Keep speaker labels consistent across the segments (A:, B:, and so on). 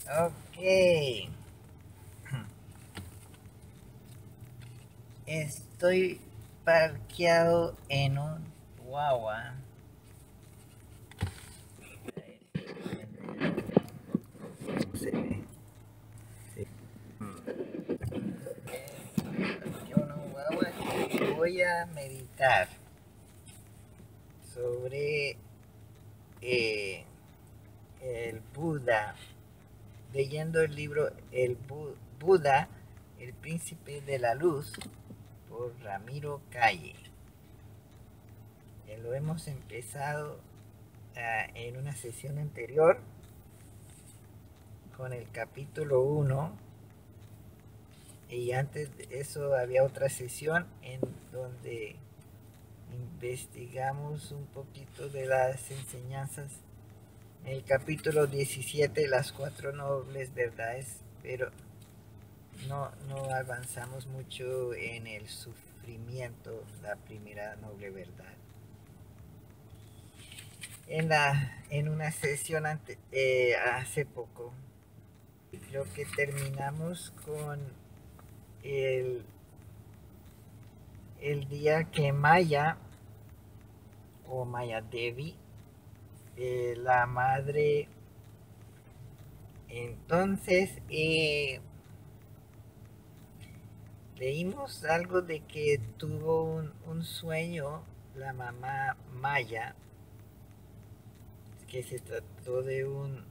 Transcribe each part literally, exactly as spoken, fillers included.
A: Ok. Estoy parqueado en un guagua. ¿Cómo se ve? Sí. Parqueado en un guagua y voy a meditar sobre eh, el Buda, leyendo el libro El Bu- Buda, el príncipe de la luz, por Ramiro Calle. Eh, lo hemos empezado uh, en una sesión anterior con el capítulo uno, y antes de eso había otra sesión en donde investigamos un poquito de las enseñanzas en el capítulo diecisiete, las cuatro nobles verdades, pero no, no avanzamos mucho en el sufrimiento, la primera noble verdad. En, la, en una sesión ante, eh, hace poco, creo que terminamos con el, el día que Maya o Maya Devi, eh, la madre, entonces eh, leímos algo de que tuvo un, un sueño la mamá Maya, que se trató de un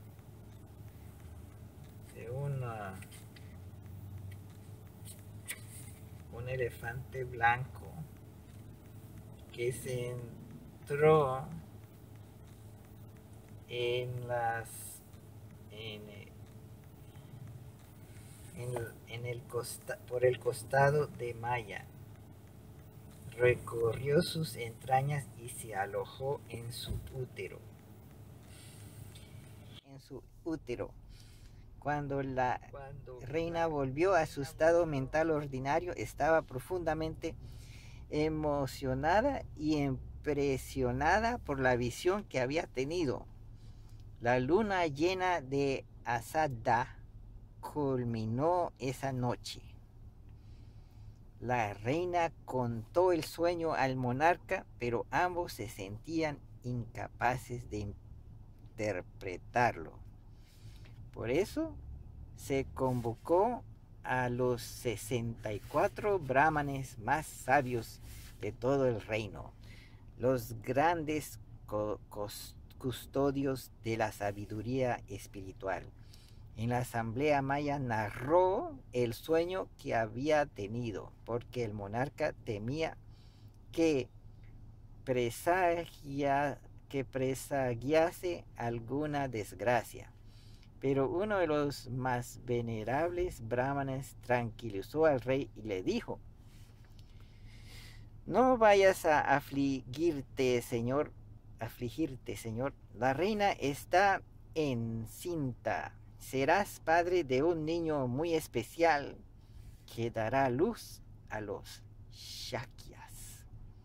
A: de una, un elefante blanco que se entró en las en, en, en el costa, por el costado de Maya, recorrió sus entrañas y se alojó en su útero. En su útero. Cuando la Cuando reina la volvió a su estado mental ordinario, estaba profundamente emocionada y impresionada por la visión que había tenido. La luna llena de Asada culminó esa noche. La reina contó el sueño al monarca, pero ambos se sentían incapaces de interpretarlo. Por eso se convocó a los sesenta y cuatro brahmanes más sabios de todo el reino, los grandes custodios de la sabiduría espiritual. En la asamblea maya narró el sueño que había tenido, porque el monarca temía que, presagia, que presagiase alguna desgracia. Pero uno de los más venerables brahmanes tranquilizó al rey y le dijo: no vayas a afligirte, señor, afligirte, señor. La reina está encinta. Serás padre de un niño muy especial que dará luz a los Shakyas.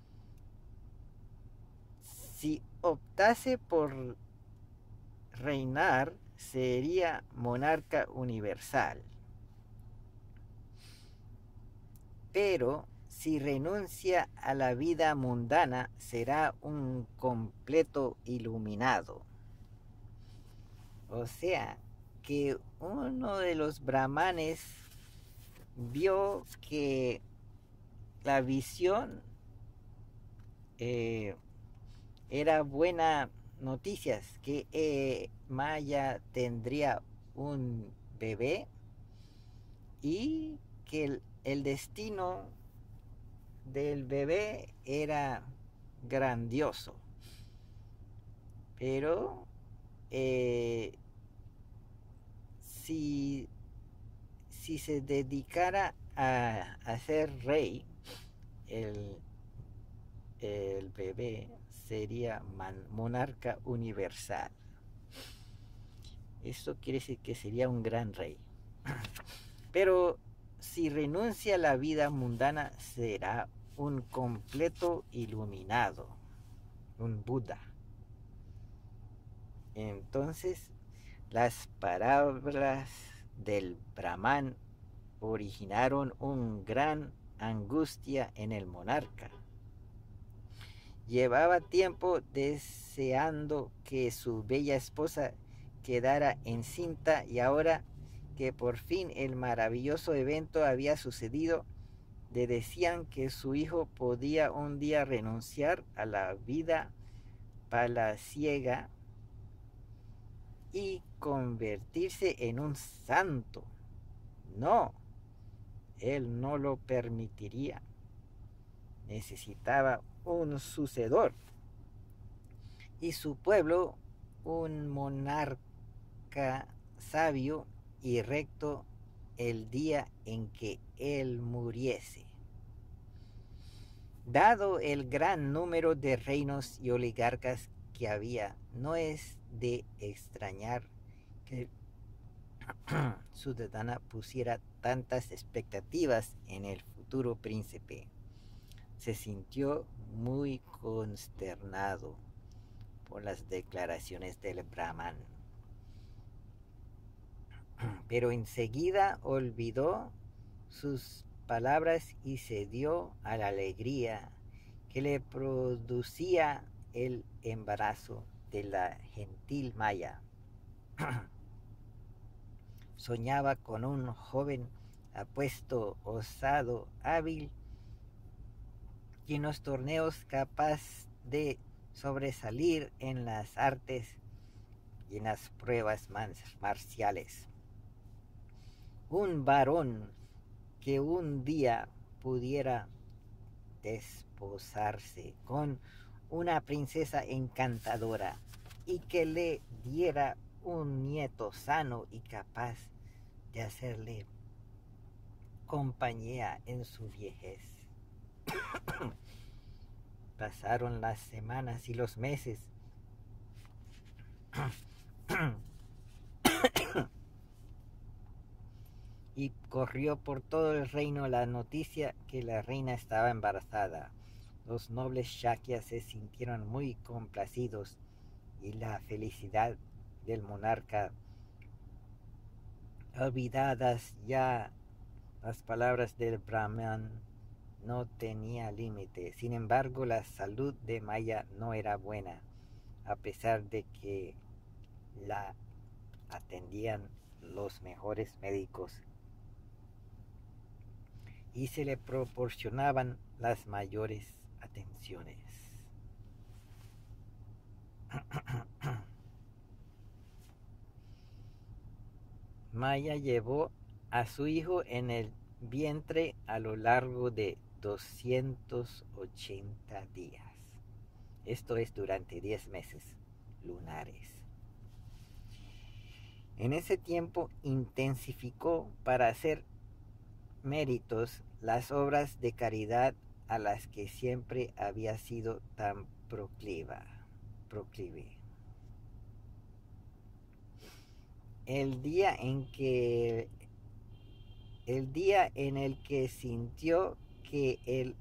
A: Si optase por reinar, sería monarca universal. Pero si renuncia a la vida mundana, será un completo iluminado. O sea, que uno de los brahmanes vio que la visión eh, era buena noticia, que eh, Maya tendría un bebé y que el, el destino del bebé era grandioso. Pero eh, si, si se dedicara a, a ser rey, el, el bebé sería man, monarca universal. Esto quiere decir que sería un gran rey. Pero si renuncia a la vida mundana, será un completo iluminado, un Buda. Entonces, Las palabras del Brahman originaron una gran angustia en el monarca. Llevaba tiempo deseando que su bella esposa quedara encinta, y ahora que por fin el maravilloso evento había sucedido, le decían que su hijo podía un día renunciar a la vida palaciega y convertirse en un santo. No, él no lo permitiría. Necesitaba un sucedor, y su pueblo un monarca sabio y recto el día en que él muriese. Dado el gran número de reinos y oligarcas que había, no es de extrañar que Suddhodana pusiera tantas expectativas en el futuro príncipe. Se sintió muy consternado por las declaraciones del Brahman, pero enseguida olvidó sus palabras y se dio a la alegría que le producía el embarazo de la gentil Maya. Soñaba con un joven apuesto, osado, hábil y en los torneos capaz de sobresalir en las artes y en las pruebas marciales. Un varón que un día pudiera desposarse con una princesa encantadora y que le diera un nieto sano y capaz de hacerle compañía en su vejez. Pasaron las semanas y los meses. Y corrió por todo el reino la noticia que la reina estaba embarazada. Los nobles Shakyas se sintieron muy complacidos, y la felicidad del monarca, olvidadas ya las palabras del Brahman, no tenía límite. Sin embargo, la salud de Maya no era buena, a pesar de que la atendían los mejores médicos y se le proporcionaban las mayores atenciones. Maya llevó a su hijo en el vientre a lo largo de doscientos ochenta días. Esto es durante diez meses lunares. En ese tiempo intensificó para hacer méritos las obras de caridad a las que siempre había sido tan procliva, proclive. El día en que el día en el que sintió que el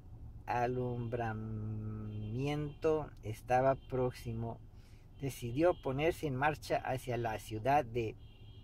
A: alumbramiento estaba próximo, decidió ponerse en marcha hacia la ciudad de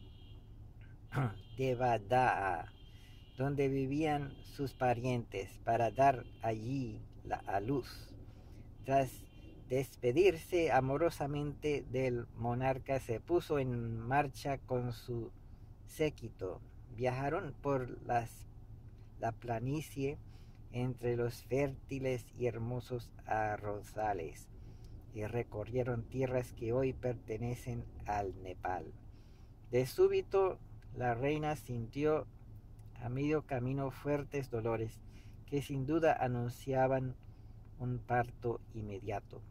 A: Devadaha, donde vivían sus parientes, para dar allí la, a luz. Tras despedirse amorosamente del monarca, se puso en marcha con su séquito. Viajaron por las, la planicie entre los fértiles y hermosos arrozales y recorrieron tierras que hoy pertenecen al Nepal. De súbito, la reina sintió a medio camino fuertes dolores que sin duda anunciaban un parto inmediato.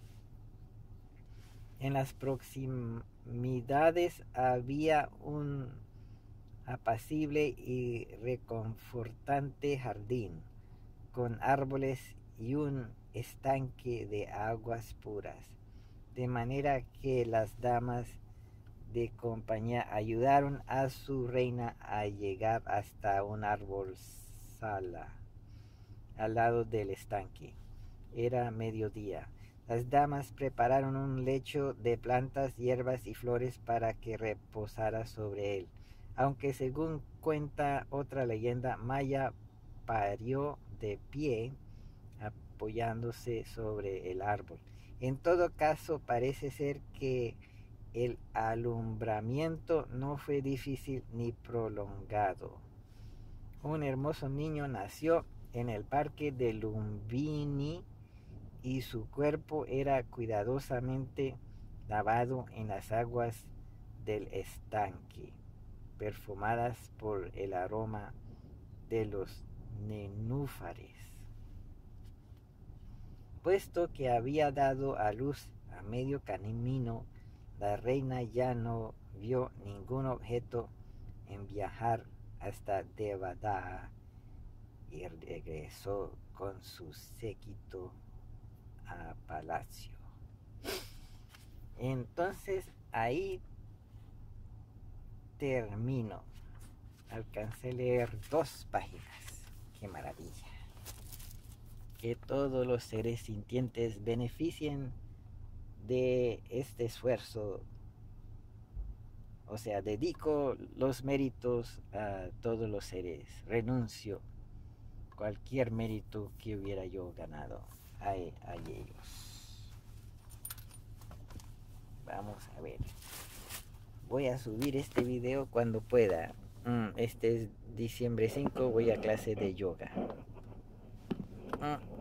A: En las proximidades había un apacible y reconfortante jardín con árboles y un estanque de aguas puras, de manera que las damas de compañía ayudaron a su reina a llegar hasta un árbol sala al lado del estanque. Era mediodía. Las damas prepararon un lecho de plantas, hierbas y flores para que reposara sobre él. Aunque según cuenta otra leyenda, Maya parió de pie apoyándose sobre el árbol. En todo caso, parece ser que el alumbramiento no fue difícil ni prolongado. Un hermoso niño nació en el parque de Lumbini y su cuerpo era cuidadosamente lavado en las aguas del estanque, perfumadas por el aroma de los nenúfares. Puesto que había dado a luz a medio camino, la reina ya no vio ningún objeto en viajar hasta Devadaha y regresó con su séquito a palacio. Entonces ahí termino. Alcancé a leer dos páginas. ¡Qué maravilla! Que todos los seres sintientes beneficien de este esfuerzo. O sea, dedico los méritos a todos los seres. Renuncio cualquier mérito que hubiera yo ganado a, a ellos. Vamos a ver. Voy a subir este video cuando pueda. Este es diciembre cinco, voy a clase de yoga.